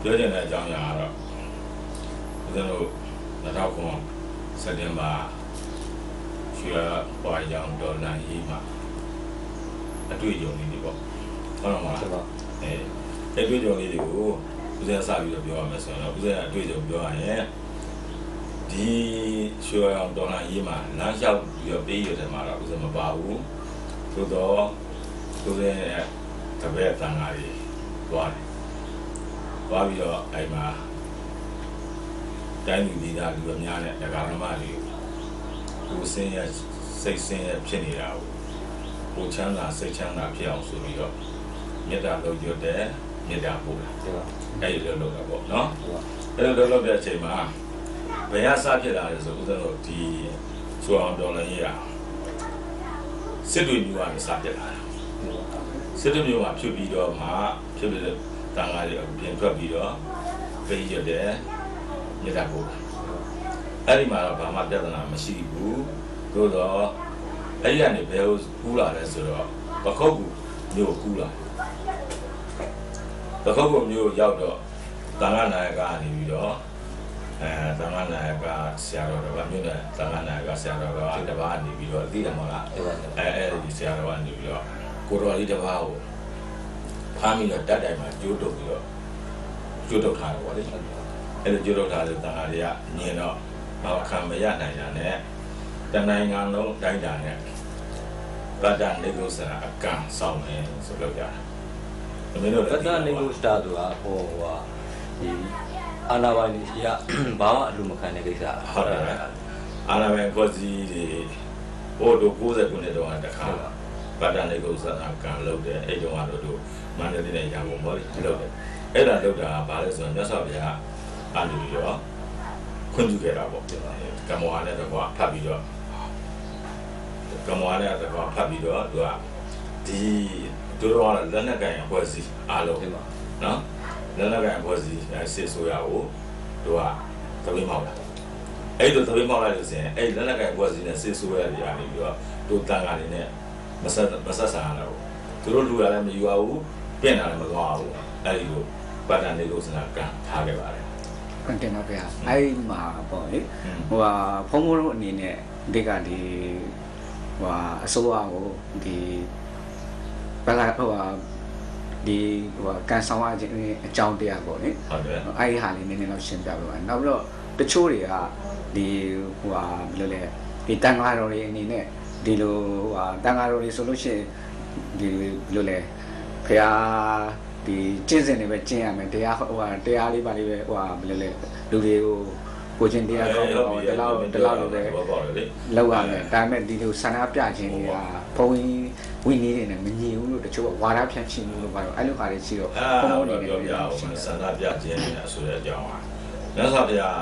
ပြောချင်တဲ့အကြောင်းအရာကတော့ဦးဇင်းတို့2009စက်တင်ဘာရွှေပွားရောင်ဒေါ်လာရေးမှာအတွေ့အကြုံလေးတွေပေါ့ဟုတ်တော့မလားအတွေ့အကြုံလေးတွေကိုဦးဇင်းစပြီးတော့ပြောရမယ်ဆိုရင်တော့ဦးဇင်းအတွေ့အကြုံပြောရရင်ဒီရွှေရောင်ဒေါ်လာရေးမှာလမ်းလျှောက်ပြီးတော့ပေးရတယ်မှာတော့ဦးဇင်းမပါဘူးသို့တော့ဦးဇင်းရဲ့တပည့်တန်ဃာတွေသွားပြီးတော့အဲ့မှာတိုင်းလူကြီးသားလူအများနဲ့ဒကာရမတွေကိုစင်းရစိတ်စင်းရဖြစ်နေတာကိုချမ်းသာစိတ်ချမ်းသာဖြစ်အောင်ဆိုပြီးတော့မေတ္တာလုပ်ရတဲ့မေတ္တာပို့တာအဲ့ဒီလိုလုပ်တာပေါ့နော်အဲ့လိုလုပ်တဲ့အချိန်မှာဘယ်ဟာစဖြစ်လာလဲဆိုဦးဇင်းတို့ဒီဆိုအောင်တော်လည်းရစစ်တွေမျိုးကနေစဖြစ်လာတာစစ်တွေမျိုးကဖြစ်ပြီးတော့မှဖြစ်ပြီးတော့တန်ဃာတွေပြင်ထွက်ပြီးတော့ပေးရတဲ့မေတ္တာပို့အဲ့ဒီမှာတော့ဘာမှပြဿနာမရှိဘူးသို့တော့အဲ့ဒီကနေဘယ်ကိုကူးလာလဲဆိုတော့ပခုတ်ကူမျိုးကူးလာပခုတ်ကူမျိုးရောက်တော့တန်ဃာနာယကကနေပြီးတော့တန်ဃာနာယကဆရာတော်ကမြို့နယ်တန်ဃာနာယကဆရာတော်ကတပါးနေပြီးတော့သိတယ်မလားအဲဒီဆရာတော်ကနေပြီးတော့ကိုတော်လေးတပါးကိုဖမ်းပြီးတော့တက်တိုင်မှာကျိုးတုပ်ပြီးတော့ကျိုးတုပ်ထားတယ်ပေါ့လေအဲ့လိုကျိုးတုပ်ထားတဲ့တန်ဃာတွေကညင်တော့ခံမရနိုင်တာနဲ့တနိုင်ငံလုံးတိုင်းတာနဲ့ဗဒ္ဒနေကုစရာအကန့်ဆောင်နေဆိုလို့ရတယ်။ဒီလိုဗဒ္ဒနေကုစတာဆိုတာဟိုဒီအာနာဝိုင်းကြီးကဘာမှအလူမခံတဲ့ကိစ္စဟုတ်တယ်။အာနာဝိုင်းကိုစီဒီဟိုတို့90ခုနှစ်တုန်းကတခါဗဒ္ဒနေကုစရာအကန့်လုပ်တယ်အဲ့တုန်းကတော့မန္တလေးနဲ့ရန်ကုန်ပေါ့လေလုပ်တယ်။အဲ့ဒါလုပ်တာဘာလဲဆိုတော့မြတ်စွာဘုရားအာလူပြီးတော့ခွင့်ပြုခဲ့တာပေါ့။ကမ္မဝါနဲ့တော့ဖတ်ပြီးတော့ကမ္မဝါနဲ့တော့ဖတ်ပြီးတော့သူကဒီတို့တော့လက်နက်ကန်အဖွဲ့အစည်းအားလုံးနော်လက်နက်ကန်အဖွဲ့အစည်းစစ်ဆိုရကိုသူကသပိတ်မောက်လာအဲ့လိုသပိတ်မောက်လိုက်လို့ဆိုရင်အဲ့လက်နက်ကန်အဖွဲ့အစည်းနဲ့စစ်ဆိုရတွေကနေပြီးတော့တို့တန်ခါတွေနဲ့မဆက်ဆံရတော့သူတို့လူရလည်းမယူရဘူးပြင်တာလည်းမသွားဘူးအဲ့ဒီလိုပတ်တန်လေးလို့စနာကန်ထားခဲ့ပါတယ်ကန်တင်တော့ဗျာအဲ့မှာပေါ့လေဟိုဟာဖုံးဖုံးတို့အနေနဲ့ဒီကဒီဟိုအစိုးရကိုဒီဘယ်လာဟိုဒီဟိုကန်ဆောင်ရခြင်းအကြောင်းတရားပေါ့လေဟုတ်တယ်အဲ့ဒီဟာလေးနည်းနည်းတော့ရှင်းပြပေးပါနောက်ပြီးတော့တချို့တွေကဒီဟိုဟာဘယ်လိုလဲဒီတန်ဃာတော်တွေအနေနဲ့ဒီလိုဟိုတန်ဃာတော်တွေဆိုလို့ရှိရင်ဒီဘယ်လိုလဲဖះဒီကျင့်စဉ်တွေပဲကျင့်ရမယ်တရားဟိုတရားလေးပါလေးပဲဟိုဘယ်လိုလဲလူတွေကိုကိုချင်းတရားကောင်းတော့ဒီလောက်လိုပဲလောက်ရမယ်ဒါပေမဲ့ဒီလိုဆန္ဒပြခြင်းတွေကဘုံဝိနည်းတွေနဲ့မညီဘူးလို့တချို့ဝါဒဖြန့်ချင်လို့ပါတော့အဲ့လိုခါလေးရှိတော့ဘုံအနေနဲ့ပြောပြအောင်ဆန္ဒပြခြင်းတွေဆိုတဲ့အကြောင်းဟာမြတ်စွာဘုရား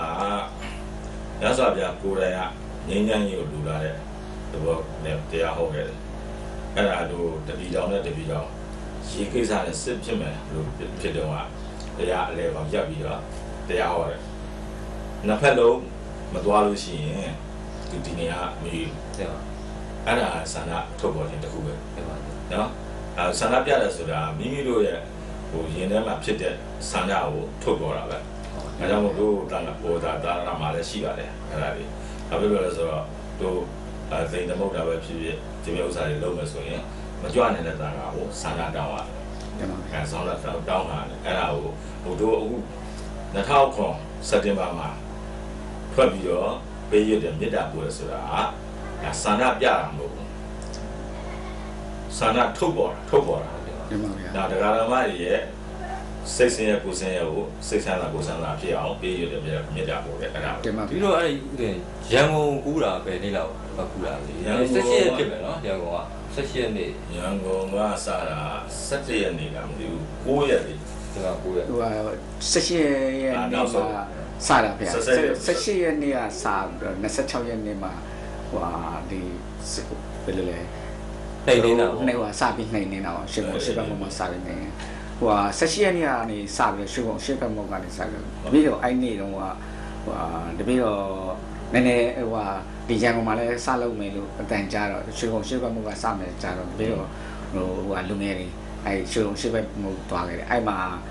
ကိုယ်တိုင်ကငြိမ်းချမ်းရေးကိုလူလာတဲ့သဘောနဲ့တရားဟောခဲ့တယ်အဲ့ဒါတို့တပီတောင်နဲ့တပီတောင်ရေကိစ္စနဲ့စစ်ဖြစ်မယ်လို့ဖြစ်တော့တရားအလဲပေါင်းရပ်ပြီးတော့တရားဟောတယ်နှစ်ဖက်လုံးမသွားလို့ရှိရင်ဒီနေရာမယူအဲ့ဒါဆန္ဒထုတ်ပေါ်ခြင်းတစ်ခုပဲနော်ဆန္ဒပြတယ်ဆိုတာမိမိတို့ရဲ့ဟိုရင်ထဲမှာဖြစ်တဲ့ဆန္ဒကိုထုတ်ပေါ်တာပဲအဲကြောင့်မို့လို့တာပေါ်တာတာရမှာလည်းရှိပါတယ်အဲ့ဒါလေးဘာဖြစ်လို့လဲဆိုတော့တို့သိတဲ့မဟုတ်တာပဲဖြစ်ဖြစ်ဒီမျိုးဥစ္စာတွေလုပ်မယ်ဆိုရင်မကြွနိုင်တဲ့တာကိုဆန္ဒတောင်းရတယ်အဲဆောင်းလာတောင်းတာအဲ့ဒါကိုဟိုတို့အခု2009စက်တင်ဘာမှာထွက်ပြီးတော့ပေးရတဲ့မေတ္တာပို့ရဆိုတာကဆန္ဒပြတာမဟုတ်ဘူးဆန္ဒထုတ်ပေါ်တာဒါတရားဓမ္မတွေရဲ့စိတ်ဆင်းရဲကိုယ်ဆင်းရဲကိုစိတ်ဆန္ဒကိုယ်ဆန္ဒဖြစ်အောင်ပေးရတဲ့မေတ္တာပို့တယ်အဲ့ဒါပြီးတော့အဲ့ဒီရန်ကုန်ကူးတာပဲနေ့လောက်ကူးတာလေ17ရက်ဖြစ်မယ်နော်ရန်ကုန်က17ရက်နေ့ရန်ကုန်ကစတာ17ရက်နေ့ကမသိဘူး9ရက်လေဒါက9ရက်ဟို17ရက်နေ့မှာစတာဗျာ18ရက်နေ့ကစ26ရက်နေ့မှာဟိုဒီဘယ်လိုလဲနှိမ့်နေတာနှိမ့်ဟိုစပြီးနှိမ့်နေတာပါရှင်းဘက်မှာစပြီးနှိမ့်ဟို18ရက်နေ့ကနေစပြီးရှင်းဘက်မှာကနေစပြီးပြီးတော့အဲ့နေ့တုန်းကဟိုတပြီးတော့နည်းနည်းဟိုဒီရန်ကုန်မှာလည်းစလုပ်မယ်လို့အတန်ကြားတော့ရှင်းဘက်မှာစမယ်ကြားတော့ပြီးတော့ဟိုလူငယ်တွေအဲ့ရှင်းဘက်မှာသွားခဲ့တယ်အဲ့မှာ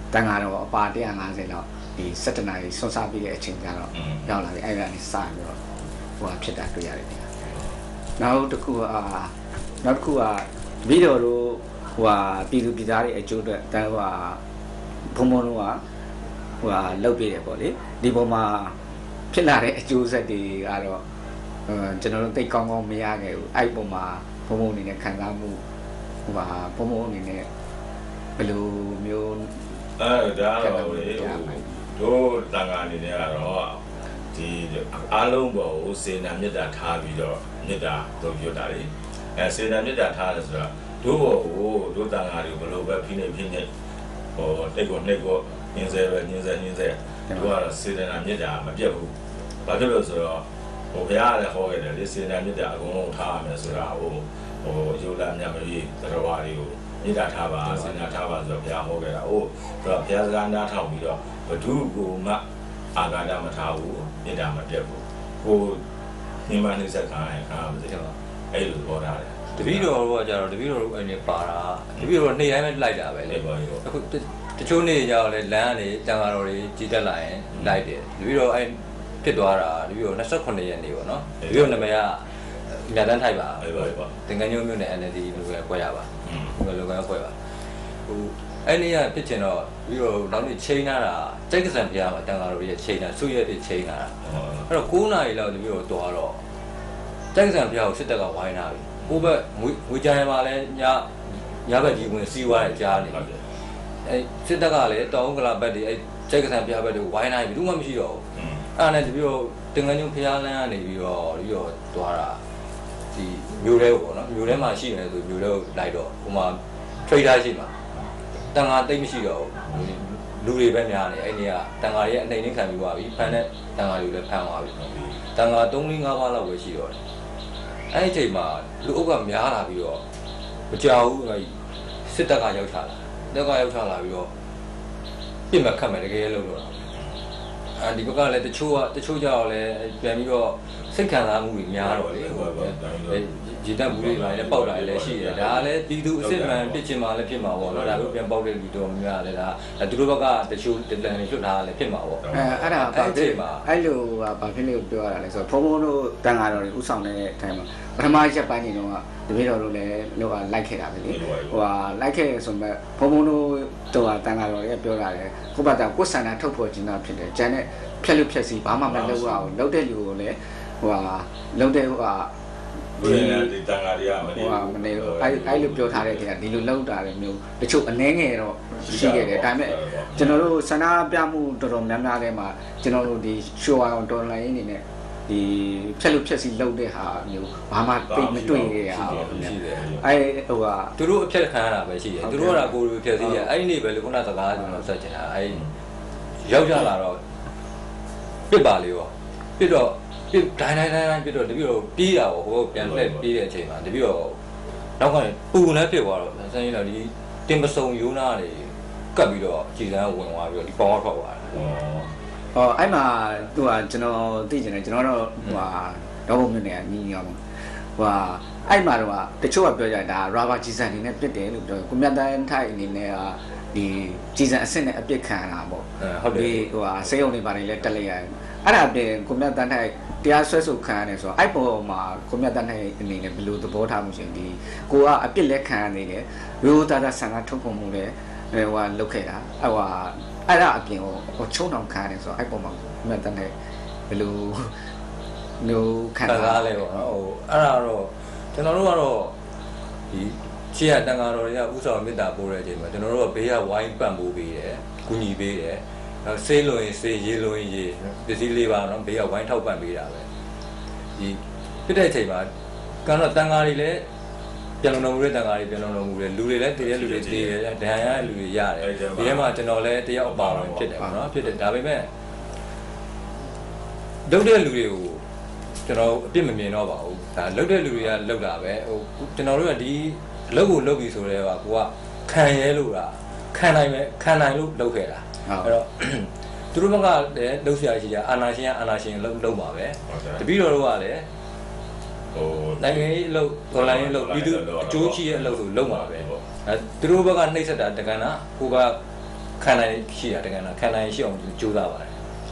တန်ဃာတော်အပါ150လောက်ဒီ17နာရီဆွမ်းစားပြီးတဲ့အချိန်ကျတော့ရောက်လာပြီအဲ့ဒါနေစပြီးတော့ဟိုဖြစ်တာတွေ့ရတယ်နောက်တစ်ခုကဗီဒီယိုတို့ဟိုပြည်သူပြည်သားတွေအကျိုးအတွက်တန်းဟိုဘုံဘုံတို့ကဟိုလောက်ပြတယ်ပေါ့လေဒီပုံမှာဖြစ်လာတဲ့အကျိုးဆက်တွေကတော့ကျွန်တော်တို့သိကောင်းကောင်းမရခဲ့ဘူးအဲ့ပုံမှာဘုံဘုံအနေနဲ့ခံစားမှုဟိုဘုံဘုံအနေနဲ့ဘယ်လိုမျိုးဒါတော့လေတို့တန်ခါအနေနဲ့ကတော့ဒီအားလုံးပေါ်ကိုစေနာမေတ္တာထားပြီးတော့မေတ္တာတို့ပြောတာလေစေနာမေတ္တာထားတယ်ဆိုတော့တို့ဘောကိုတို့တန်ခါတွေကိုဘယ်လိုပဲဖိနေဟိုတိတ်ကိုနှိတ်ကိုညင်းစေပဲညင်းစေတို့ကတော့စေနာမေတ္တာမပြတ်ဘူးဘာဖြစ်လို့ဆိုတော့ဘုရားလည်းဟောခဲ့တယ်လေစေနာမေတ္တာအကုန်လုံးထားရမယ်ဆိုတာဟိုယူလာမြတ်မကြီးတရားဝါတွေကိုမေတ္တာထားပါစေနာထားပါဆိုတော့ဘုရားဟောခဲ့တာဟုတ်ဆိုတော့ဘုရားစကားနားထောင်ပြီးတော့ဘဒုကိုမှအာဃာတမထားဘူးမေတ္တာမပြတ်ဘူးကိုညမနှိစက်ခံရခါမသိဘူးအဲ့လိုဟောထားတယ်တပည့်တော်တို့ကကြတော့တပည့်တော်တို့အဲ့နေပါတာတပည့်တော်နေ့တိုင်းပဲလိုက်တာပဲလေအခုတချို့နေ့ကျတော့လေလမ်းကနေတန်ဃာတော်တွေကြီးတက်လာရင်လိုက်တယ်တပည့်တော်အဲ့ဖြစ်သွားတာတပည့်တော်28ရက်နေ့ပေါ့နော်တပည့်တော်နာမည်ကမြတ်တန်းထိုက်ပါသင်္ကန်းညိုးမြို့နယ် NLD လူပဲခွဲရပါဘယ်လိုပဲခွဲပါဟိုအဲ့နေ့ကဖြစ်ချင်တော့ပြီးတော့နောက်နေ့ချိန်လာတာကြိုက်ကစံဖျားမှာတန်ဃာတော်ရဲ့ချိန်လာစုရက်တွေချိန်လာတာအဲ့တော့9နာရီလောက်တပည့်တော်သွားတော့ကြိုက်ကစံဖျားကိုစစ်တပ်ကဝိုင်းလာပြီကိုဘက်ငွေကြမ်းမှာလည်းညဘက်ကြီးဝင်စီးသွားတယ်ကြားနေအဲ့စစ်တပ်ကလည်းတောင်ကလာဘက်တွေအဲ့ကြိုက်ကစံဖျားဘက်တွေဝိုင်းလာပြီဘူးမှမရှိတော့ဘူးအဲ့ဒါနဲ့တပည့်တော်တင်ငန်းညုံဖျားလန်းကနေပြီးတော့သွားတာဒီမျိုးရဲပေါ့နော်မျိုးထဲမှာရှိနေတယ်ဆိုမျိုးထဲကိုလိုက်တော့ဟိုမှာ trader ရှိမှာတန်ဃာတိတ်မရှိတော့လူတွေပဲများနေအဲ့ဒီကတန်ဃာရဲ့အနေနဲ့ခံပြီးသွားပြီဖန်တဲ့တန်ဃာတွေလည်းဖန်သွားပြီတန်ဃာ3-5ပါးလောက်ပဲရှိတော့တယ်အဲ့ဒီအချိန်မှာလူအုပ်ကများလာပြီးတော့မကြောက်ဘူးစစ်တပ်ကရောက်ချလာပြီးတော့ပြင်မခတ်မယ်တကယ်လို့တော့ဒီဘက်ကလည်းတချို့ကြောက်လည်းပြန်ပြီးတော့စိတ်ခံစားမှုတွေများတော့လေဒီတက်ဘူးတွေလည်းပေါက်လာလည်းရှိတယ်ဒါလည်းပြည်သူအစ်စ်မှန်ဖြစ်ချင်မှလည်းဖြစ်မှာပေါ့နော်ဒါတို့ပြန်ပေါက်တဲ့လူတော်များလည်းဒါသူတို့ဘက်ကတချို့တန်တွေလွတ်ထားလည်းဖြစ်မှာပေါ့အဲ့ဒါဘာဖြစ်မှာအဲ့လိုဘာဖြစ်လို့ပြောရတာလဲဆိုတော့ဘုံတို့တန်ဃာတော်တွေဥဆောင်တဲ့အချိန်မှာပထမရက်ပိုင်းနေတော့တပည့်တော်တို့လည်းလိုက်ခဲ့တာပဲလေလိုက်ခဲ့ဆိုပေမဲ့ဘုံတို့တော်တန်ဃာတော်တွေပြောတာလေခုဘက်ကကိုယ်ဆန္ဒထုတ်ဖော်ခြင်းတာဖြစ်တယ်ကျန်တဲ့ဖြက်လို့ဖြက်စီဘာမှမလုပ်ရအောင်လုပ်တဲ့လူကိုလည်းလုပ်တဲ့ဒီတန်ဃာတွေကမနေအဲ့လိုပြောထားတဲ့တင်ကဒီလိုလောက်တာလည်းမျိုးတချို့အနှဲငယ်တော့ရှိခဲ့တယ်ဒါပေမဲ့ကျွန်တော်တို့ဆန္ဒပြမှုတော်တော်များများထဲမှာကျွန်တော်တို့ဒီရှိုးအောင်တော်လိုင်းနေနဲ့ဒီဖြက်လို့ဖြက်စီလောက်တဲ့ဟာမျိုးဘာမှသိမတွေ့ရတာအဲ့သူတို့အဖြက်ခံရတာပဲရှိတယ်သူတို့ကကိုယ်ဖြက်စီရအဲ့ဒီနေ့ပဲလေခုနစကားကျွန်တော်ဆက်ချင်တာအဲ့ရောက်ကြလာတော့ပြစ်ပါလေရောပြစ်တော့ပြတိုင်းပြတော့တပည့်တော့ပြေးတာပေါ့ဟိုပြန်လှည့်ပြေးတဲ့အချိန်မှာတပည့်တော့နောက်ကနေပူလည်းဖြစ်သွားတော့ဆန်းကြီးတော့ဒီတင်ပစုံယူနာတွေကပ်ပြီးတော့ကြည်စမ်းဝင်သွားပြီးတော့ဒီပေါင်ထွက်သွားတယ်အဲ့မှာသူကကျွန်တော်သိကျင်တယ်ကျွန်တော်တော့တော့ဘုံမြို့နယ်ကညီညီအောင်အဲ့မှာတော့တချို့ကပြောကြတာရာဘာကြည်စံနေနဲ့ပြစ်တယ်လို့ပြောကိုမြတ်တန်းထိုက်အနေနဲ့ကဒီကြည်စံအစ်စ်နဲ့အပြစ်ခံတာပေါ့ဟုတ်တယ်ဒီဆေးရုံတွေပါတယ်လဲတက်လိုက်ရတယ်အဲ့ဒါပြင်ကိုမြတ်တန်းထိုက်တရားဆွဲဆိုခံရတယ်ဆိုတော့အဲ့ပေါ်မှာကိုမြတ်တန်းထိုက်အနေနဲ့ဘယ်လိုသဘောထားမှုရှင်ဒီကိုကအပြစ်လက်ခံနေတယ်ရိုးသားသားဆန္ဒထုတ်ဖော်မှုလည်းလုပ်ခဲ့တာအဲ့ဒါအပြင်ကိုချုံအောင်ခံရတယ်ဆိုတော့အဲ့ပေါ်မှာကိုမြတ်တန်းထိုက်ဘယ်လိုမျိုးခံစားလဲပေါ့နော်အဲ့ဒါတော့ကျွန်တော်တို့ကတော့ဒီရှေ့ကတန်ဃာတော်တွေကဥဆောင်မေတ္တာပို့တဲ့အချိန်မှာကျွန်တော်တို့ကဘေးကဝိုင်းပံ့ပိုးပေးတယ်ကူညီပေးတယ်ဆေးလို့ရင်ဆေးရေးလို့ရင်ရေးပစ္စည်းလေးပါတော့ဘေးကဝိုင်းထောက်ပံ့ပေးတာပဲဒီဖြစ်တဲ့အချိန်မှာကတော့တန်ဃာတွေလည်းပြန်လုံတော်မူတဲ့တန်ဃာတွေပြန်လုံတော်မူတဲ့လူတွေလည်းတည်တဲ့လူတွေတည်တယ်ဒဏ်ရာလူတွေရတယ်ဒီထဲမှာကျွန်တော်လည်းတယောက်အပါဝင်ဖြစ်တယ်ပေါ့နော်ဖြစ်တယ်ဒါပေမဲ့လုပ်တဲ့လူတွေကိုကျွန်တော်အပြစ်မမြင်တော့ပါဘူးဒါလုပ်တဲ့လူတွေကလုပ်တာပဲကျွန်တော်တို့ကဒီအလုပ်ကိုလုပ်ပြီဆိုတော့ကိုကခံရဲလို့လားခံနိုင်လို့လုပ်ခဲ့တာအဲ့တော့သူတို့ဘက်ကလည်းလှုပ်ရှားရှိကြအာနာရှင်လုပ်ပါပဲတပည့်တော်တို့ကလည်းနိုင်ငံရေးအလုပ်ဒေါ်လာရေးအလုပ်ပြည်သူအကျိုးရှိရဲ့အလုပ်ဆိုလုပ်ပါပဲသူတို့ဘက်ကနှိပ်စက်တာတက္ကနာကိုက看来是啊，这个呢，看来是用揪到吧。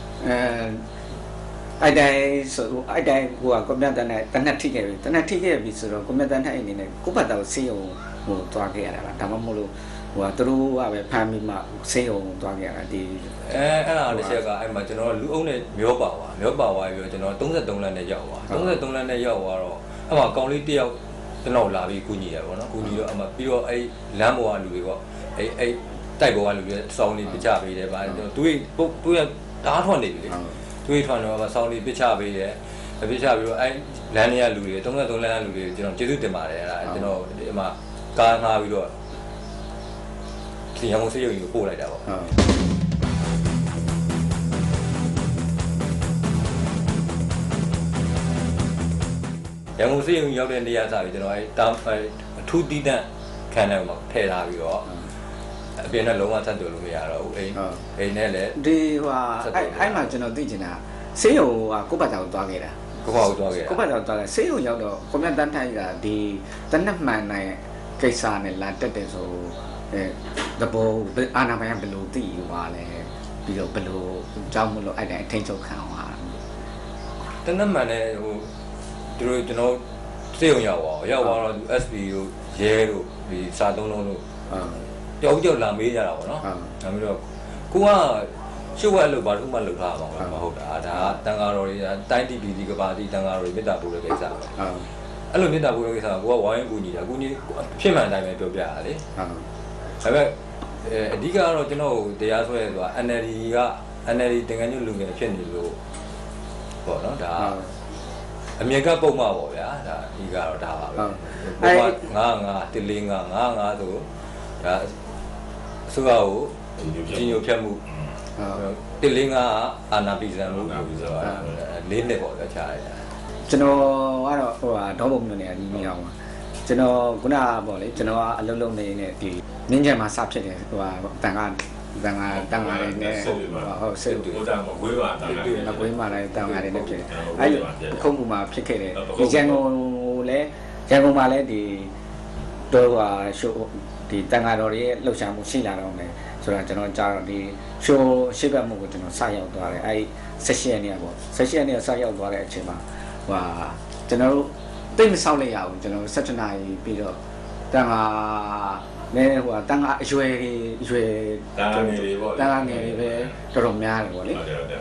အဲ့တိုင်းဆိုအဲ့တိုင်းဟိုကကွန်ပျူတာနဲ့တနက်ထိခဲ့ပြီတနက်ထိခဲ့ပြီဆိုတော့ကွန်ပျူတာနဲ့အနေနဲ့ကိုယ့်ဘက်တော့စေးရုံဟိုသွားခဲ့ရတာလားဒါမှမဟုတ်လို့ဟိုကသူတို့ကပဲဖမ်းပြီးမှစေးရုံသွားခဲ့ရတာဒီအဲ့ဒါတစ်ချက်ကအဲ့မှာကျွန်တော်လူအုပ်နဲ့မျောပါသွားပြီးတော့ကျွန်တော်33လမ်းနဲ့ရောက်သွား33လမ်းနဲ့ရောက်သွားတော့အဲ့မှာကောင်လေးတယောက်ကျွန်တော်လာပြီးကူညီရပေါ့နော်ကူညီတော့အဲ့မှာပြီးတော့အဲ့လမ်းပေါ်ကလူတွေပေါ့အဲ့တိုက်ပေါ်ကလူတွေစောင်းလေးပြချပေးတယ်ဗာသူရဓာတ်ထွက်နေပြီလေတွေးထွန်းတော့ဆောင်းလေးပစ်ချပေးတယ်ပစ်ချပြီးတော့အဲလမ်းတွေကလူတွေ33လမ်းလူတွေကျွန်တော်ကျေးဇူးတင်ပါတယ်အဲ့ဒါကျွန်တော်ဒီမှာကားငှားပြီးတော့ဒီရန်ကုန်စစ်ရုံကြီးကိုပို့လိုက်တာပေါ့ရန်ကုန်စစ်ရုံကြီးရောက်တဲ့နေရာစားပြီးကျွန်တော်အဲအထူးတီးတန့်ခံတဲ့မှာထည့်ထားပြီးတော့အပြင်နဲ့လုံးဝဆက်သွယ်လို့မရတော့ဘူးအိမ်နဲ့လည်းဒီဟိုအဲ့မှာကျွန်တော်သိချင်တာဆေးရုံကကိုယ့်ဘက်တောင်သွားခဲ့တာကိုယ့်ဘက်သွားခဲ့ဆေးရုံရောက်တော့ကွန်ပျူတာတန်းထိုင်ကဒီတနက်မှန်နိုင်ကိစ္စနဲ့လာတက်တယ်ဆိုတဘောအာနာပိုင်ကဘယ်လိုသိသွားလဲပြီးတော့ဘယ်လိုကြောင်းမလို့အဲ့တိုင်းအထင်ချုပ်ခံသွားတနက်မှန်နဲ့ဟိုသူတို့ကျွန်တော်ဆေးရုံရောက်တော့ SP တို့ရဲတို့ဒီစာသုံးလုံးတို့ကြောက်လာမေးကြတာပေါ့နော်ဒါမျိုးတော့ကိုကရှုပ်ဝက်လို့ဘာလို့မှလုပ်ထားမှာမဟုတ်တာဒါတန်ဃာတော်တွေတိုင်း DVB ကဘာတိတန်ဃာတော်တွေမေတ္တာပို့တဲ့ကိစ္စပဲအဲ့လိုမေတ္တာပို့တဲ့ကိစ္စကကိုကဝိုင်းကူညီတာကူညီဖြစ်မှန်တိုင်းပဲပြောပြရလေဒါပေမဲ့အဓိကတော့ကျွန်တော်တရားဆွဲဆိုတာ NLD တင်ငန်းညွတ်လူငယ်ဖြစ်နေလို့ပေါ့နော်ဒါအမြင်ကပုံမှာပေါ့ဗျာဒါဒီကတော့ဒါပါပဲပုံမှာ95 145 55ဆိုဒါအစိုးရကိုကြီးညိုဖြတ်မှု145အာနာပိစံမှုဆိုတာ၄နှစ်ပေါ့ဗျာချားရတယ်ကျွန်တော်ကတော့ဟိုဟာဒေါဘုံမြို့နယ်အနီးနေအောင်ပါကျွန်တော်ခုနကပေါ့လေကျွန်တော်ကအလုံးလုံးနေတဲ့ဒီမြင်းကျန်မှာစဖြစ်တယ်ဟိုဟာတန်ခါတွေနဲ့ဟုတ်ဆက်တူတာမကွေးပါတန်ခါတွေမကွေးမှာလည်းတန်ခါတွေနဲ့ဖြစ်တယ်အဲ့ခုံးမှုမှာဖြစ်ခဲ့တယ်ဒီရန်ကုန်မှာလည်းဒီတော့ဟာရှိုးဒီတန်ခါတော်တွေရဲ့လှုပ်ရှားမှုရှိလာတော့မယ်ဆိုတာကျွန်တော်ကြားတော့ဒီရှိုးရှိဘက်မှုကိုကျွန်တော်စရောက်သွားတယ်အဲ့16ရက်နေ့ပေါ့16ရက်နေ့စရောက်သွားတဲ့အချိန်မှာဟိုကျွန်တော်တို့တိတ်မဆောက်လိုက်ရဘူးကျွန်တော်17နာရီပြီးတော့တန်ခါနဲ့ဟိုတန်ခါအရွယ်တန်ခါငယ်တွေပေါ့တန်ခါငယ်တွေပဲတော်တော်များတယ်ပေါ့လေဟုတ်တယ်ဟို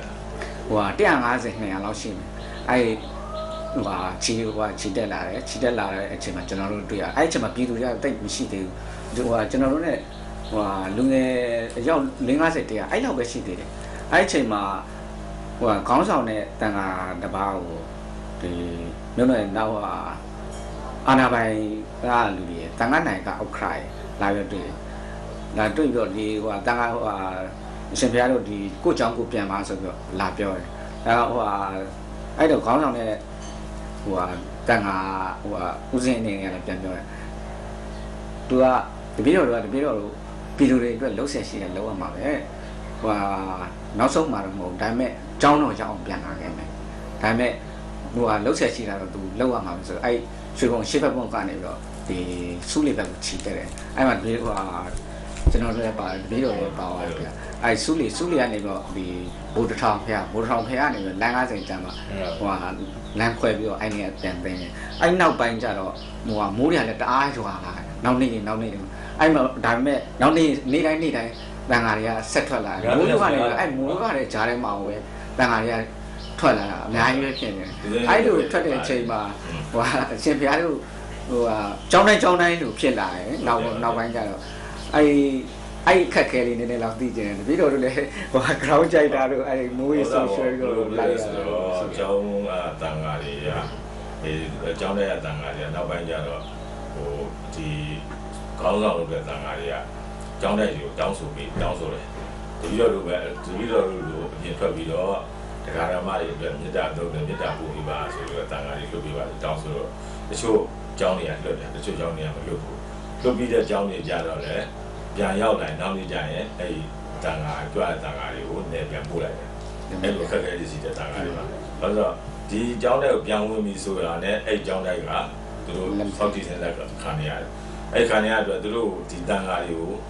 150 200လောက်ရှိမယ်အဲ့ချီတက်လာတဲ့အချိန်မှာကျွန်တော်တို့တွေ့ရအဲ့အချိန်မှာပြည်သူတွေကတိတ်မရှိသေးဘူးဟိုကျွန်တော်တို့ ਨੇ လူငယ်အယောက်50 တရားအဲ့လောက်ပဲရှိသေးတယ်အဲ့အချိန်မှာခေါင်းဆောင်တဲ့တန်ခါတစ်ပါးကိုဒီမြို့နယ်နောက်အာနာပိုင်ကလူတွေတန်ခါနိုင်ကအောက်ခရိုင်လာရတွေ့ပြီးတော့ဒီတန်ခါအရှင်ဘုရားတို့ဒီကိုเจ้าကိုပြန်ပါဆိုပြီးတော့လာပြောတယ်အဲ့တော့ခေါင်းဆောင်တဲ့တန်ခါဦးစင်းအနေနဲ့လည်းပြန်ပြောတယ်သူကတပည့်တော်ပြည်သူတွေအတွက်လှုပ်ဆက်ရှိတယ်လောက်ရမှာပဲနောက်ဆုံးမှာတော့မဟုတ်ဒါပေမဲ့ကျောင်းတော်ရောက်အောင်ပြန်လာခဲ့မယ်ဒါပေမဲ့လှုပ်ဆက်ရှိတာတော့သူလောက်ရမှာပဲဆိုအဲ့ရွှေဘုံရှေ့ဘက်ဘုံကနေပြီးတော့ဒီစုလေးဘက်ကိုချီတက်တယ်အဲ့မှာကျွန်တော်လည်းပါတပည့်တော်လည်းပါသွားတယ်အဲ့စုလေးကနေတော့ဒီဘိုးတထောင်ဖះကနေပြီးလမ်း50ကျမ်းမှာလမ်းခွဲပြီးတော့အဲ့နေရာပြန်သိမ်းတယ်အဲ့နောက်ပိုင်းကျတော့မိုးတွေကလည်းတအားရွာလာနောက်နေ့အဲ့မှာဒါပေမဲ့နောက်နေ့တိုင်းတန်ဃာတွေကဆက်ထွက်လာမိုးကနေအဲ့မိုးကလည်းဂျားထဲမှာပဲတန်ဃာတွေကထွက်လာတာအများကြီးပဲဖြစ်နေတယ်အဲ့လိုထွက်တဲ့အချိန်မှာအရှင်ဘုရားတို့ကျောင်းတိုင်းလို့ဖြစ်လာတယ်နောက်ပိုင်းကျတော့အဲ့ခက်ခဲလေးနည်းနည်းလောက်သိကျင်တယ်တပည့်တော်တို့လည်းground ကြိုက်တာတို့အဲ့မိုးရေဆော့ဆွဲပြီးတော့လိုက်ရတော့ကျောင်းတန်ဃာတွေကဒီကျောင်းထဲကတန်ဃာတွေကနောက်ပိုင်းကျတော့ဒီခေါင်းဆောင်လုပ်တဲ့တန်ဃာတွေကကျောင်းထဲကိုတောင်းဆိုတယ်တပည့်တော်တို့လိုအပြင်ထွက်ပြီးတော့တရားဓမ္မတွေအတွက်မေတ္တာလုပ်တယ်မေတ္တာပို့ပြီးပါဆိုပြီးတော့တန်ဃာတွေလုပ်ပြီးပါတောင်းဆိုတော့တချို့ကျောင်းတွေကလွတ်တယ်တချို့ကျောင်းတွေကမလွတ်ဘူးလွတ်ပြီးတဲ့ကျောင်းတွေကြတော့လည်းပြန်ရောက်လာနောက်နေ့ကျရင်အဲ့ဒီတန်ဃာကြွတန်ဃာတွေကိုနေပြန်ပို့လိုက်တယ်အဲ့လိုခက်ခဲလေးရှိတဲ့တန်ဃာတွေပါဘာလို့ဒီကျောင်းတွေကိုပြန်ဝင်ပြီးဆိုတာနဲ့အဲ့ကျောင်းတွေကသူတို့စောက်တည်နေတဲ့ခံနေရတယ်အဲ့ခံရတဲ့အတွက်သူတို့ဒီတန်ဃာတွေကို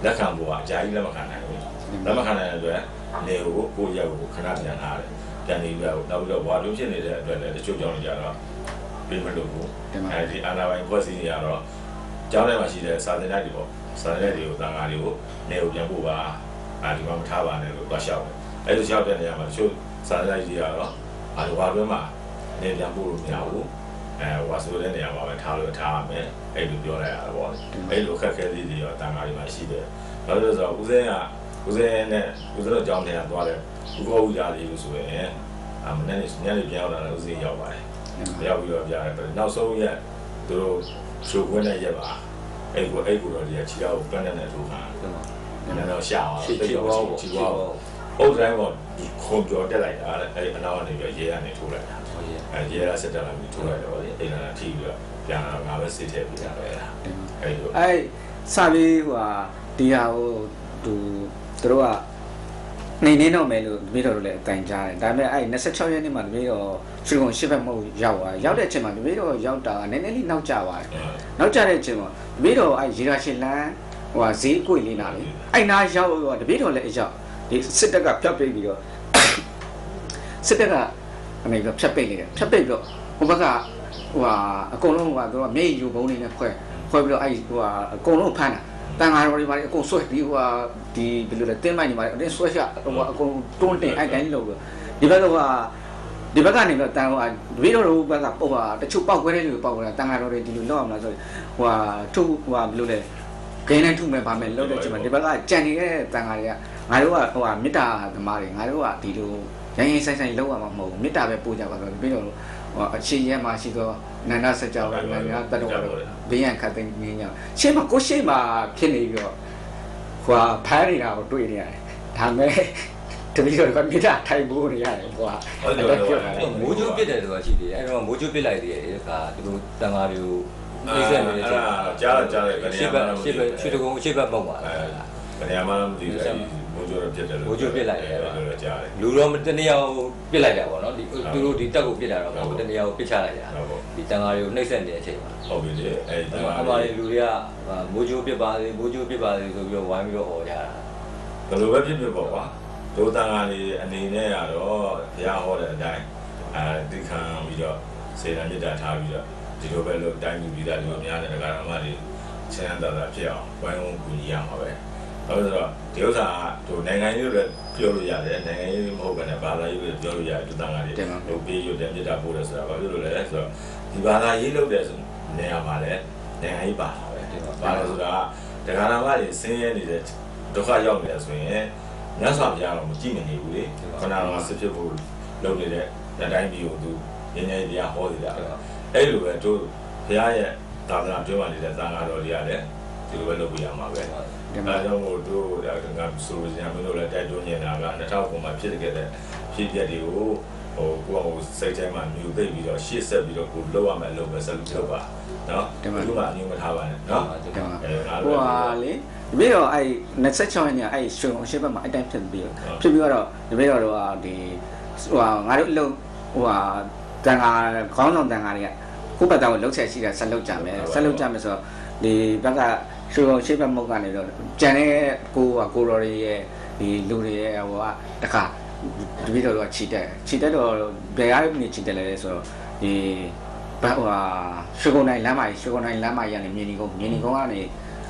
လက်ခံဖို့ကအကြာကြီးလက်မခံနိုင်ဘူးလက်မခံနိုင်တဲ့အတွက်နေကိုရက်ကိုခဏပြန်လာတယ်ပြန်နေပြီးတော့နောက်ပြီးတော့ဘွားလုံးဖြစ်နေတဲ့အတွက်လည်းတချို့ကြောင်းနေကြတော့ပြင်မလို့ဘူးအဲဒီအာနာပိုင်းဖွဲ့စည်းနေရတော့ကျောင်းထဲမှာရှိတဲ့စာသင်တိုက်တွေပေါ့စာသင်တိုက်တွေကိုတန်ခါတွေကိုနေကိုပြန်ဖို့ပါဒီမှာမထားပါနဲ့လို့တွားလျှောက်တယ်အဲလိုလျှောက်တဲ့နေရာမှာတချို့စာသင်တိုက်တွေကတော့ဘွားတွင်းမှာနေပြန်ဖို့လို့မရဘူးဝါဆိုတဲ့နေရာမှာပဲထားလို့ထားရမယ်အဲ့လိုပြောလိုက်ရတာပေါ့အဲ့လိုခက်ခဲလေးတွေရောတန်ခါတွေမှာရှိတယ်ဘာလို့လဲဆိုတော့ဦးစင်းနဲ့ဦးစင်းတို့ကြောင်းထဲကသွားတယ်ဦးကောဦးကြားလေးလို့ဆိုရင်မနေ့ညနေပြန်ရောက်လာတော့ဦးစင်းရောက်ပါတယ်ရောက်ပြီးတော့ပြရတယ်နောက်ဆုံးရက်သူတို့ရှုပ်ခွင့်နဲ့ရက်ပါအဲ့ကိုတော့ဒီကခြေထောက်ကိုပန်းနဲ့ထိုးခံတယ်တော့ရှာသွားတယ်တိတ်တော့ချီသွားအုတ်တိုင်းကခုံကျော်တက်လိုက်တာအဲ့အနောက်ကနေပြီးရေကနေထိုးလိုက်တာရေရဆက်တက်လာပြီးထိုးလိုက်တော့အဲ့ဒါထိပြီးတော့ပြန်လာငါပဲစစ်ထည့်ပြီးတာပဲအဲ့လိုအဲ့စပြီးဟိုဒီဟာဟိုသူတို့ကနေနေတော့မယ်လို့တပည့်တော်တို့လည်းအတိုင်ကြားတယ်ဒါပေမဲ့အဲ့26ရက်နေ့မှာတပည့်တော်ရွှေကုံရှစ်ဘက်မဟုတ်ရောက်သွားရောက်တဲ့အချိန်မှာတပည့်တော်ရောက်တာကနည်းနည်းလေးနောက်ကျသွားတယ်နောက်ကျတဲ့အချိန်မှာတပည့်တော်အဲ့ရေရာရှင်လန်းဟိုဈေးအကွေလေးနာလေအဲ့နာရောက်တော့တပည့်တော်လည်းအရောက်ဒီစစ်တပ်ကဖြတ်ပိတ်ပြီးတော့စစ်တပ်ကအနေကဖြတ်ပိတ်နေတယ်ဖြတ်ပိတ်ပြီးတော့ဟိုဘက်ကအကုန်လုံးသူကမြေယူဘုံနေနဲ့ခွဲပြီးတော့အဲ့အကုန်လုံးဖမ်းတာတန်ဃာတော်တွေပါလေအကုန်ဆွဲဒီဒီဘယ်လိုလဲတင်းမိုက်နေပါလေအတင်းဆွဲရအကုန်တွန်းတင်အဲ့တိုင်းလို့ဒီဘက်ကနေတော့တန်တပည့်တော်တို့ဘက်ကပုံတချို့ပောက်ခွဲတဲ့လူပောက်ခွဲတာတန်ဃာတော်တွေဒီလိုလောက်အောင်လားဆိုထုဘယ်လိုလဲဂိမ်းနဲ့ထုမယ်ဗာမယ်လောက်တဲ့ချိန်မှာဒီဘက်ကကြံနေတဲ့တန်ဃာတွေကငါတို့ကမေတ္တာသမားတွေငါတို့ကဒီလိုရိုင်းဆိုင်လောက်ရမှာမဟုတ်ဘူးမေတ္တာပဲပို့ကြပါတော့တပည့်တော်အခြေရဲမှာရှိသောနန္ဒစကြောကနန္ဒတတော်ဘေးရန်ခတ်သိနေညရှေ့မှာကိုရှေ့မှာဖြစ်နေပြီးတော့ဖားနေတာကိုတွေ့နေရတယ်ဒါမဲ့တပည့်တော်ကမေတ္တာထိုင်ဖို့နေရတယ်ကွာမိုးချိုးပြစ်တယ်ဆိုတာရှိသေးတယ်အဲ့တော့မိုးချိုးပြစ်လိုက်သေးတယ်ခါသူတို့တန်ဃာတွေကိုနှိမ့်ဆက်နေတဲ့ချိန်မှာကြားတယ်ရှေ့ဘက်ရွှေတကုံရှေ့ဘက်ပုံပါလားဘယ်နေရာမှမသိဘူးမိုးချိုးပြစ်တယ်လို့မိုးချိုးပြစ်လိုက်တယ်လို့ကြားတယ်လူတော်တနေရာကိုပြစ်လိုက်တာပေါ့နော်သူတို့ဒီတက်ကိုပြစ်တာတော့မဟုတ်တနေရာကိုပြစ်ချလိုက်တာဒီတန်ဃာတွေကိုနှိမ့်ဆက်နေတဲ့အချိန်မှာဟုတ်ပြီလေအဲ့တန်ဃာအပါတွေလူတွေကမိုးချိုးပြစ်ပါစေမိုးချိုးပြစ်ပါစေဆိုပြီးတော့ဝိုင်းပြီးတော့ဟောကြတာဘယ်လိုပဲဖြစ်ပေါ့ကွာဒုတန်ဃာတွေအနေနဲ့ရတော့ဘုရားဟောတဲ့အတိုင်းတိခံပြီးတော့စေတမြတ်တာထားပြီးတော့ဒီလိုပဲလို့တိုင်းပြည်ပြည်သားတွေများတဲ့ဒကာတော်မတွေဆင်းရဲတာဖြစ်အောင်ဝိုင်းဝန်းကူညီရမှာပဲဟုတ်ဆိုတော့ဒီဥစ္စာကနိုင်ငံရေးတွေပြောလို့ရတယ်နိုင်ငံရေးမဟုတ်ဘဲနဲ့ဘာသာရေးတွေပြောလို့ရတယ်ဒုတန်ဃာတွေပေးရွတ်တဲ့မြတ်တာပို့တယ်ဆိုတာဘာဖြစ်လို့လဲဆိုတော့ဒီဘာသာရေးလုပ်တဲ့နေရာမှာလည်းနိုင်ငံရေးပါတာပဲဘာလို့ဆိုတာဒကာတော်မတွေဆင်းရဲနေတဲ့ဒုက္ခရောက်နေတယ်ဆိုရင်ညဆော်ပြရတော့မကြည့်နေဘူးလေခဏတော့စစ်ဖြစ်ဖို့လုပ်နေတဲ့တိုင်းပြည်ကိုသူငင်းငယ်တရားဟောနေတာအဲ့လိုပဲတို့ဘုရားရဲ့သာသနာတွဲပါနေတဲ့သံဃာတော်တွေကလည်းဒီလိုပဲလုပ်ပြရမှာပဲအဲကြောင့်မို့တို့ကဆိုလိုချင်တာမျိုးလည်းတိုက်တွန်းနေတာက2009မှာဖြစ်ခဲ့တဲ့ဖြစ်ပျက်တွေကိုကိုယ့်စိတ်ထဲမှာမြူသိပြီးတော့ရှေ့ဆက်ပြီးတော့ကိုလုပ်ရမယ်လို့ပဲဆက်လုပ်ပါနော်ဒီမှာအငြင်းမထားပါနဲ့နော်ဟိုလေဒီပြီးတော့အဲ့26ရက်နေ့အဲ့ရွှေအောင်ရှေ့ဘက်မှာအတိုင်းဖြစ်ပြီးတော့ဒီပြီးတော့ဒီငါတို့အလုပ်တန်ဃာခေါင်းဆောင်တန်ဃာတွေကခုပတ်တော်ကိုလှုပ်ဆက်ရှိတာဆက်လုပ်ကြမယ်ဆိုတော့ဒီဘက်ကရွှေအောင်ရှေ့ဘက်မုတ်ကနေတော့ကြံတဲ့ကိုတော်တွေရဲ့ဒီလူတွေရဲ့တခါတပည့်တော်ကခြိတက်တော့ဘယ်အားနေခြိတက်လဲဆိုတော့ဒီရွှေကုန်းတိုင်းလမ်းမကြီးကနေမြင်းနီကုန်းကနေဒီ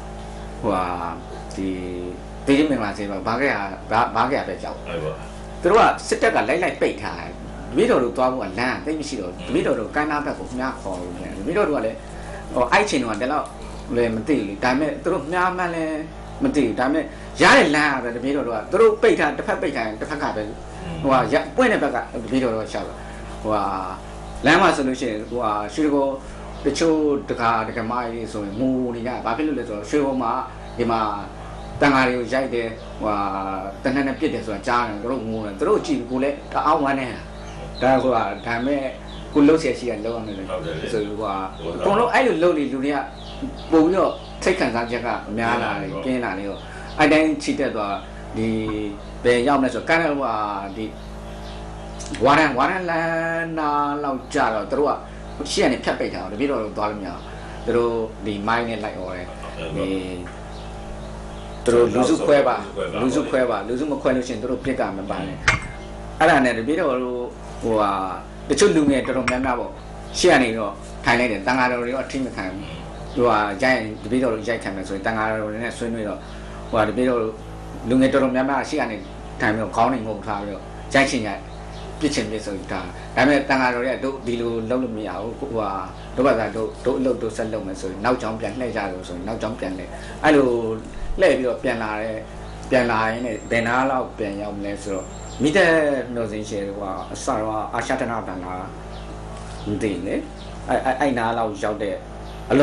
ဒေးမင်္ဂလာစေပါဘာခဲ့ပဲကြောက်သူတို့ကစစ်တပ်ကလိုက်ပိတ်ထားတယ်တပည့်တော်တို့သွားဖို့ကလမ်းသိမရှိတော့တပည့်တော်တို့ကမ်းနားဘက်ကိုမြားခေါ်လို့ပြန်တပည့်တော်တို့ကလည်းအဲ့ချိန်တော့တလောက်လည်းမသိဘူးဒါပေမဲ့သူတို့မြားမှန်းလည်းမသိဘူးဒါပေမဲ့ရတဲ့လမ်းကပဲတပည့်တော်တို့ကသူတို့ပိတ်ထားတစ်ဖက်ပိတ်ထားတစ်ဖက်ကပဲပွင့်တဲ့ဘက်ကတပည့်တော်တို့ရှောက်တာလမ်းမှာဆိုလို့ရှိရင်ရွှေကိုတချို့တကမားကြီးဆိုရင်မူနေကြဘာဖြစ်လို့လဲဆိုတော့ရွှေကိုမှာဒီမှာတန်ဃာတွေကိုရိုက်တယ်တနက်နဲ့ပြစ်တယ်ဆိုတာကြားတယ်တို့ငိုတယ်တို့ကြည့်ကိုလည်းတအားဝမ်းနေတာဒါဒါမဲ့ကိုလှုပ်ရှားရှိရလောက်အောင်เลยဆိုတော့အကုန်လုံးအဲ့လိုလှုပ်နေလူတွေကပုံပြီးတော့ထိတ်ခံစားချက်ကများလာတယ်ပြင်းလာနေတော့အဲ့တိုင်းခြိတက်သွားဒီဘယ်ရောက်မလဲဆိုတော့ကန်းတော့ဒီဝါရန်လန်နာလောက်ကြတော့တို့ကရှေ့ကနေဖြတ်ပိတ်ထားတော့တပည့်တော်တို့သွားလို့မရဘူးတို့ဒီမိုင်းနဲ့လိုက်អော်တယ်ဒီတို့လူစုခွဲပါလူစုမခွဲလို့ရှင်တို့ပြစ်ကမပါနဲ့အဲ့ဒါနဲ့တပည့်တော်တို့ဟိုဟာတချို့လူငယ်တော်တော်များများပေါ့ရှေ့ကနေတော့ထိုင်လိုက်တယ်တန်ဃာတော်တွေတော့အထိမခံဘူးဟိုဟာရိုက်တပည့်တော်တို့ရိုက်ခံမယ်ဆိုရင်တန်ဃာတော်တွေနဲ့ဆွေးနွေးတော့ဟိုဟာတပည့်တော်လူငယ်တော်တော်များများရှေ့ကနေထိုင်ပြီးတော့ခေါင်းနေငုံထားပြီးတော့ရိုက်ချင်ရိုက်ပြစ်ချင်ပြစ်ဆိုတာဒါပေမဲ့တန်ဃာတော်တွေကတို့ဒီလိုလုပ်လို့မရဘူးဟိုဟာတို့ဘာသာတို့အလုပ်တို့ဆက်လုပ်မယ်ဆိုရင်နောက်ကျောင်းပြန်လှည့်ကြလို့ဆိုရင်နောက်ကျောင်းပြန်လှည့်အဲ့လိုလှည့်ပြီးတော့ပြန်လာရင်လည်းဘယ်နာလောက်ပြန်ရောက်မလဲဆိုတော့မိတဲ့မျိုးစင်ရှယ်ကအစတော့အာရှတနာဘန်လာမသိလေအဲ့နာလောက်ရောက်တဲ့အ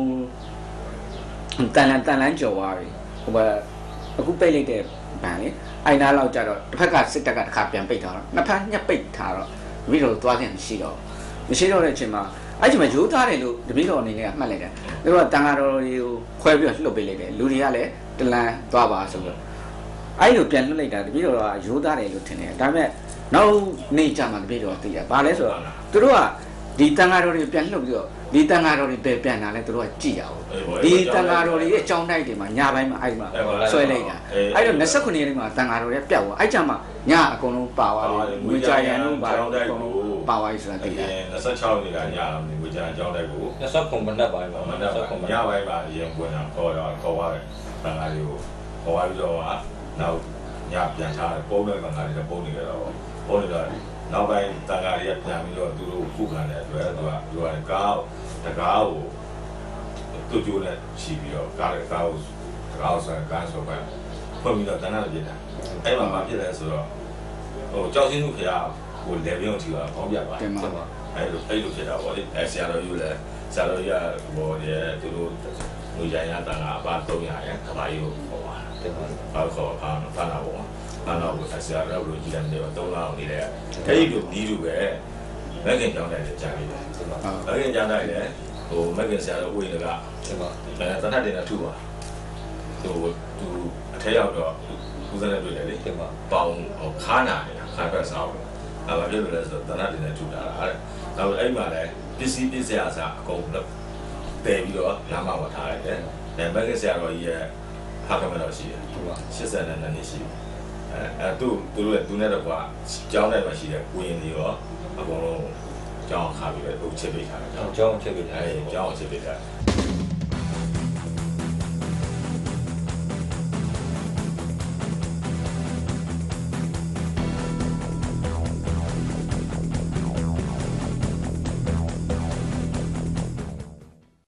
လုံးတန်လန်းကြော်သွားပြီဟိုအခုပိတ်လိုက်တဲ့ဘန်လေအဲ့နာလောက်ကြတော့တစ်ဖက်ကစစ်တပ်ကတစ်ခါပြန်ပိတ်ထားတော့နှစ်ဖက်ညှက်ပိတ်ထားတော့တပည့်တော်သွားခြင်းမရှိတော့တဲ့အချိန်မှာအဲ့ဒီမှာရိုးသားတယ်လို့တပည့်တော်အနေနဲ့ကမှတ်လိုက်တယ်သူတို့ကတန်ဃာတော်တွေကိုခွဲပြီးတော့လှုပ်ပေးလိုက်တယ်လူတွေကလည်းတလန်းသွားပါဆိုတော့အဲ့လိုပြန်လွှတ်လိုက်တာတပည့်တော်ကရိုးသားတယ်လို့ထင်တယ်ဒါပေမဲ့နောက်နေ့ကျမှတပည့်တော်သိတာဘာလဲဆိုတော့သူတို့ကဒီတန်ဃာတော်တွေပြန်လှုပ်ပြီးတော့ဒီတန်ဃာတော်တွေပဲပြန်လာလဲသူတို့ကကြည်ရအောင်ဒီတန်ဃာတော်တွေရဲ့အကြောင်းတိုက်တွေမှာညပိုင်းမှာအဲ့မှာဆွဲလိုက်တာအဲ့တော့29ရက်နေ့မှာတန်ဃာတော်တွေပျောက်သွားအဲ့ကြမှာညအကုန်လုံးပါသွားတယ်ငွေကြရန်တို့ပါတော့အကုန်လုံးပါသွားပြီဆိုတာသိတယ် 26နေ့ကညငွေကြရန်အကြောင်းတိုက်ကို 29မနက်ပိုင်းပါမနက်ပိုင်းညပိုင်းမှာအရင်ပွင့်တာခေါ်သွားတယ်တန်ဃာတွေကိုခေါ်သွားပြီးတော့နောက်ညပြန်ချတယ်ပုံးတဲ့တန်ဃာတွေပုံးနေကြတော့ပုံးနေတော့နောက်ပိုင်းတန်ဃာတွေကပြန်ပြီးတော့သူတို့ခုခံတဲ့အတွက်သူကကားတကားကိုသူ့ကျိုးနဲ့ချီပြီးတော့ကားဆိုကားဆိုပဲဖွင့်ပြီးတော့တန်ဃာတွေပြတာအဲ့မှာမဖြစ်လဲဆိုတော့ဟိုကြောက်စင်းမှုခရကိုလေပြုံးချီတာပေါင်းပြပါအဲ့လိုဖြစ်တာပေါ့လေဆရာတော်ယူလဲဆရာတော်ကြီးကဘောရဲ့သူတို့ငွေကြိုင်ရတန်ဃာအပါ300ရဲ့ကဘာကြီးကိုခေါ်သွားတယ်ဘာခေါ်ဖာနာပေါ့အဲ့တော့ဆရာတော်တို့ကြည့်တယ်နေတော့3လအောင်နေတယ်အဲ့ဒီလိုဒီလိုပဲမက်ကင်ကြောင်းတိုက်တယ်ကြာပြီမက်ကင်ကြောင်းတိုက်တယ်ဟိုမက်ကင်ဆရာတော်ဝိနေကတဏှတ်တင်တာထူပါသူအထက်ရောက်တော့ဦးစံနဲ့တွေ့တယ်လေပေါင်ခါနာနေတာခါဘက်စားအောင်အဲ့ဘာဖြစ်လို့လဲဆိုတော့တဏှတ်တင်နဲ့ထူတာအဲ့ဒါအဲ့မှာလည်းပစ္စည်းအစားအကုန်လုံးတည်ပြီးတော့လမ်းမဝထားလိုက်တယ်မက်ကင်ဆရာတော်ကြီးရဲ့ဖာကမတော်ရှိတယ်82နှစ်ရှိတယ်အဲ့သူတို့ရဲ့သူနဲ့တော့ကွာကျောင်းထဲမှာရှိတဲ့ကိုရင်တွေရောအကုန်လုံးကျောင်းခါပြီးတော့သူချစ်ပေးထားတယ်ကျောင်းချစ်ပေးထားကျောင်းချစ်ပေးထား